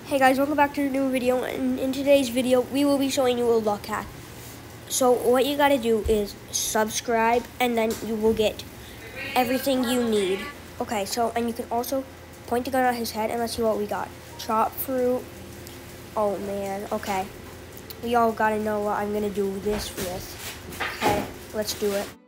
Hey guys, welcome back to a new video, and in today's video we will be showing you a luck hack. So what you gotta do is subscribe and then you will get everything you need. Okay, and you can also point the gun at his head and let's see what we got. Chop fruit. Oh man, okay. We all gotta know what I'm gonna do this with. Okay, let's do it.